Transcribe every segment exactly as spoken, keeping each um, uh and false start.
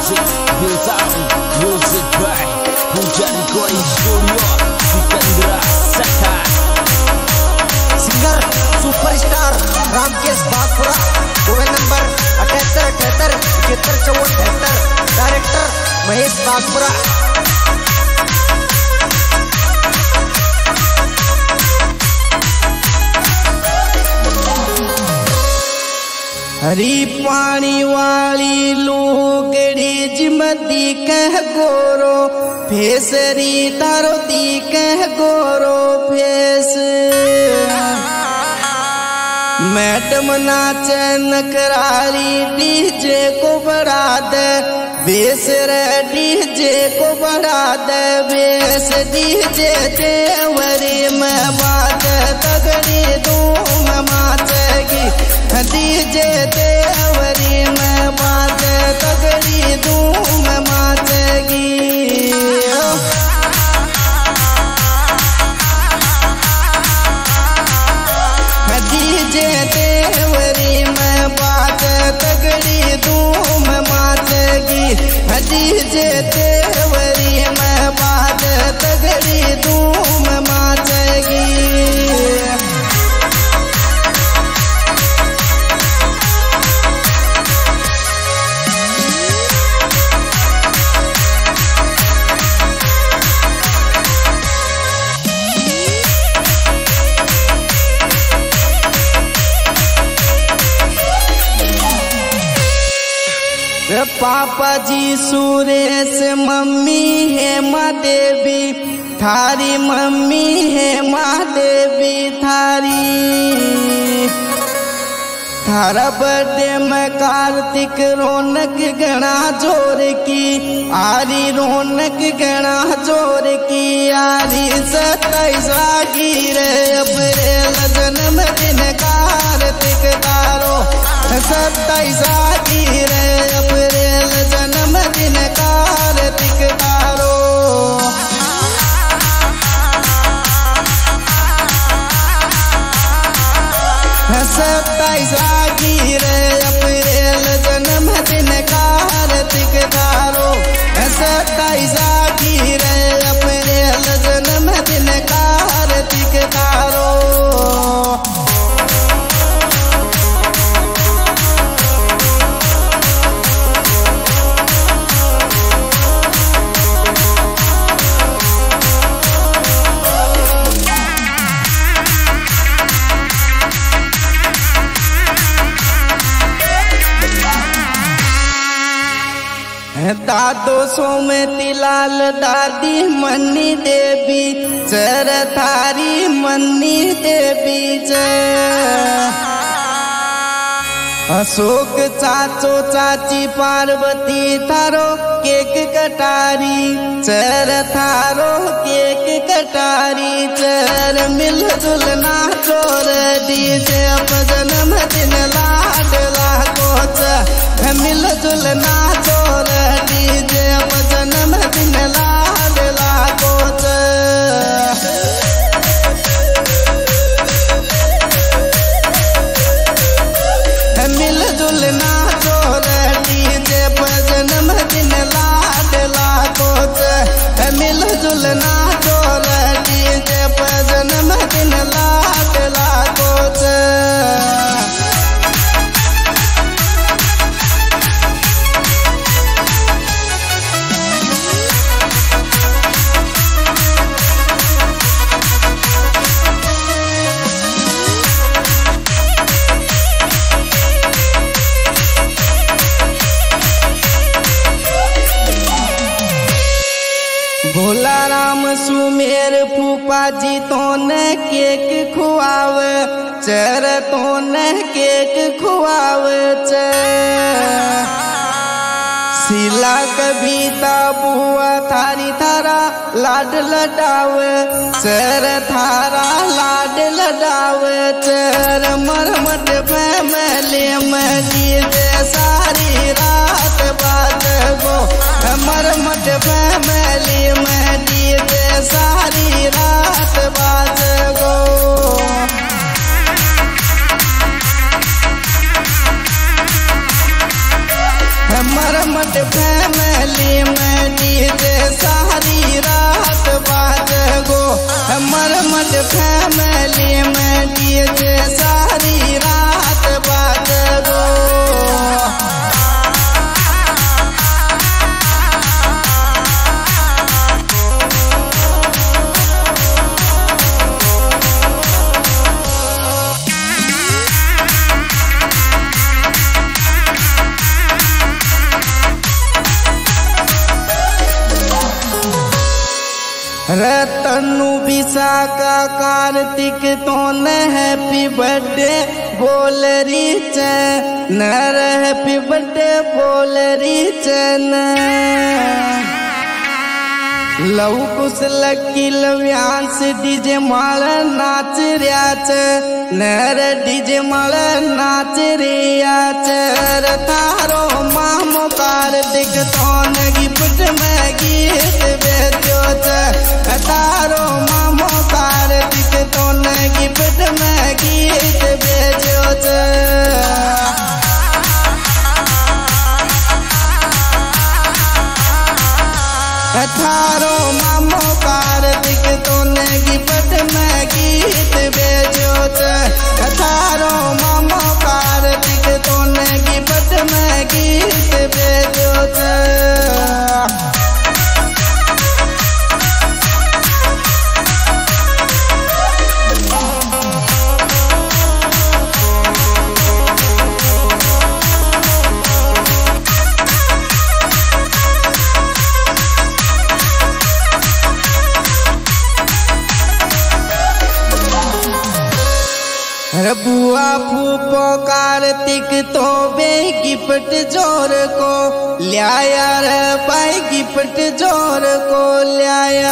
music, built out music by Hujan Recording Studio, Sikandra Saka. Singer superstar Ramkesh Bagpura, mobile number अठहत्तर अठहत्तर इकहत्तर चौवन बहत्तर। डायरेक्टर महेश बागपुरा। हरी पानी वाली लुगड़ी जिमदी कह गोरो फेसरी तारो दी कह गोरो फेस। मैडम नाचे नकरारी डीजे को बढ़ा दे बेस रे डीजे को बढ़ा दे बेस। डीजे देवरी में बात तगड़ी धूम माचेगी। डीजे देवरी में बात तगड़ी धूम माचेगी। डीजे देवरी में बात तगड़ी धूम माचेगी। डीजे देवरी में बात तगड़ी धूम माचेगी। पापा जी सुरेश, मम्मी है माँ देवी थारी, मम्मी है माँ देवी थारी। थारा बर्थडे में कार्तिक रौनक गणा जोर की आरी, रौनक गणा जोर की आरी। सत्ताईस गिर अप्रैल जन्मदिन कार्तिक तारो। सत्ताईस गिर अप्रैल जन्मदिन कार्तिक तारो। सत्ताईस गिर अप्रैल जन्मदिन कार्तिक तारो। सत्ताईस गिर अप्रैल जन्मदिन कार्तिक तारो। दादो सोमती लाल, दादी मन्नी देवी चर थारी, मन्नी देवी जय। अशोक चाचो चाची पार्वती थारो केक कटारी चर थारो केक कटारी चर। मिलजुल नाचो रे डीजे अब जन्मदिन लाडला कोच। मिलजुल नाचो रे डीजे अब जन्मदिन लाडला कोच। मिलजुल नाचो रे डीजे पर जन्मदिन लाडला कोच। मिलजुल नाचो रे डीजे पर जन्मदिन लाडला कोच। भोला राम सुमेर फूफा जी तो न केक खुआव चर, तो न केक खुआव चर। शीला कविता बुआ थारी थारा लाड लडाव चर, थारा लाड लडाव चर। मरमट फैमिली में डीजे सारी रात बात गो। मरमट फैमिली में डीजे सारी रात बात गो। मरमट फैमिली में डीजे सारी रात बाज गो। मरमट फैमिली में डीजे सारी रात बाज गो। तनु विशाखा कार्तिक तो न हैप्पी बर्थडे बोल रीच न हैप्पी बर्थडे बोल रीच न लव कुश लकी लव्यांश डीजे माल नाच रियाच नर डीजे माल नाच रियाच तारो मामो कार्तिक तो न गिफ्ट में गीत बेचो तारो मामो कार्तिक तो न गिफ्ट में गीत बेचो। थारो मामो कार्तिक तो न गिफ्ट में गीत बेचो। थारो मामो कार्तिक तो न गिफ्ट में गीत बेचो। बुआ फूफो कार्तिक तो बे गिफ्ट जोर को लिया रे भाई गिफ्ट जोर को लिया।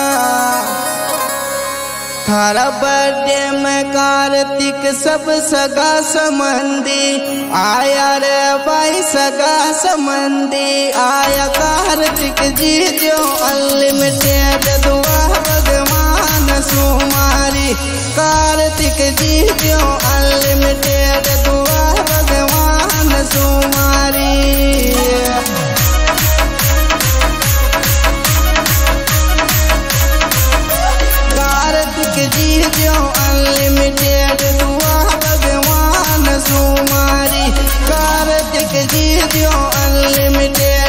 थारा बर्थडे में कार्तिक सब सगा संबंधी आया रे भाई सगा संबंधी आया। कार्तिक जी जो अनलिमिटेड दुआ भगवान सुमारी। कार्तिक जी जो अनलिमिटेड दुआ भगवान सुमारी। कार्तिक जी जो अनलिमिटेड दुआ भगवान सुमारी। कार्तिक जी जो अनलिमिटेड